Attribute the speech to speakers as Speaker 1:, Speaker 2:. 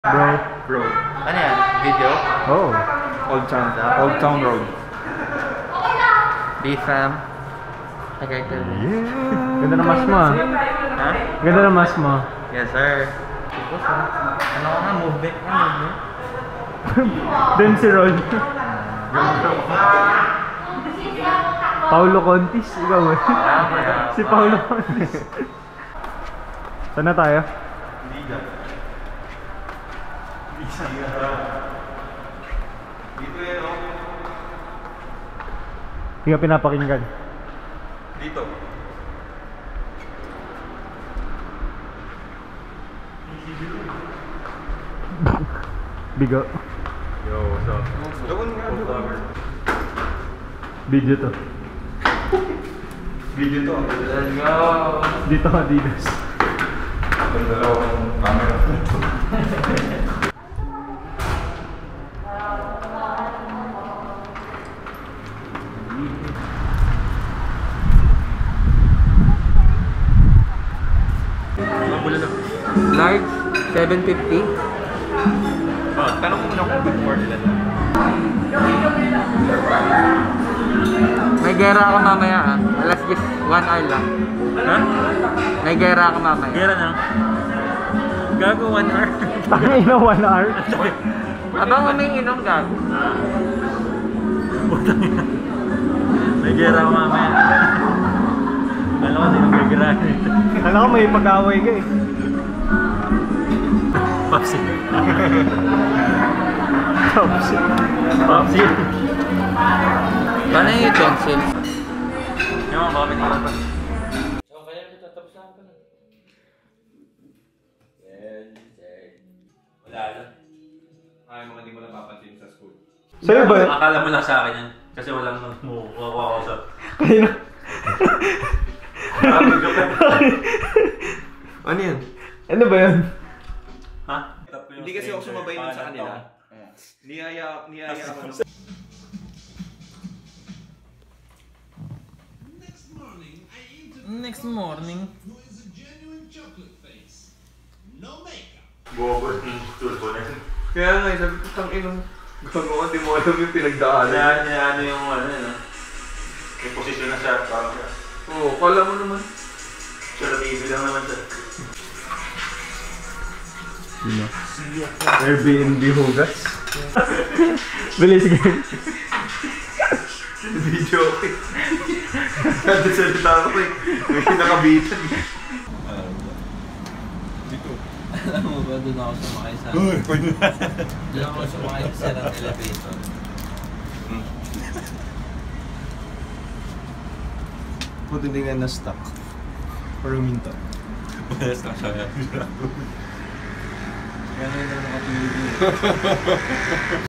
Speaker 1: Bro.
Speaker 2: Ano yan? Video?
Speaker 1: Oh. Old Town Road.
Speaker 2: B-Fam. Tagaytay.
Speaker 1: Yeah. Ganda ng mas mo ah.
Speaker 2: Ha?
Speaker 1: Ganda ng mas mo.
Speaker 2: Yes sir. Ano ka nga? Move back na, move back.
Speaker 1: Then si Ron. Paulo Contis. Ikaw eh. Si Paulo Contis. Saan na tayo?
Speaker 3: Liga. Dito yan o.
Speaker 1: Hindi ka pinapakinggan.
Speaker 3: Dito.
Speaker 1: Bigo.
Speaker 3: Yo, what's up?
Speaker 1: Video to.
Speaker 3: Video to.
Speaker 2: Let's go!
Speaker 1: Dito Adidas.
Speaker 3: Ang dalawang camera.
Speaker 2: Large, 750.
Speaker 3: Tanong mo muna kung before nila.
Speaker 2: May gera ako mamaya ah. Alas 1 hour lang.
Speaker 3: Ha?
Speaker 2: May gera ako mamaya.
Speaker 3: Gera na. Gago 1 hour.
Speaker 1: Tangin na 1 hour.
Speaker 2: Abang umiinom gago.
Speaker 3: May gera ako mamaya. Alam ko sino may gera.
Speaker 1: Alam ko may pag-away ka eh.
Speaker 3: Popsi.
Speaker 1: Popsi.
Speaker 3: Popsi.
Speaker 2: Paano yung utensils?
Speaker 3: Yung mga naman pa.
Speaker 2: So kaya ito tapos lang pa na.
Speaker 3: Wala lang. Ay, mga di mo lang mapansin sa school.
Speaker 1: Sa'yo ba?
Speaker 3: Akala mo lang sa akin yan. Kasi walang mukha-kausap.
Speaker 1: Kaya na.
Speaker 3: Ano yan?
Speaker 1: Ano ba yan?
Speaker 3: Ha?
Speaker 4: Hindi kasi ako sumabay nun sa kanila. Niyaya ako nung...
Speaker 2: Next morning.
Speaker 3: Bobo yung turbo na yun.
Speaker 4: Kaya nga, sabi ko, tangin gago ka, di mo alam yung pinagdaanan.
Speaker 3: Ano yung ano yun, ha? Yung posisyon na siya, parang siya.
Speaker 4: Oo, kala mo naman.
Speaker 3: Siya na TV lang naman siya.
Speaker 1: Sino? Airbnb hugas. Bilis game.
Speaker 4: Video ko eh. Nagsalita ko eh. May nakabitan. Dito.
Speaker 2: Alam mo ba, doon ako sumakay sa... Doon ako sumakay sa ng elevator.
Speaker 4: Buti hindi nga na-stuck. Or uminta.
Speaker 3: Na-stuck siya.
Speaker 4: Kaya ngayon na nakapilip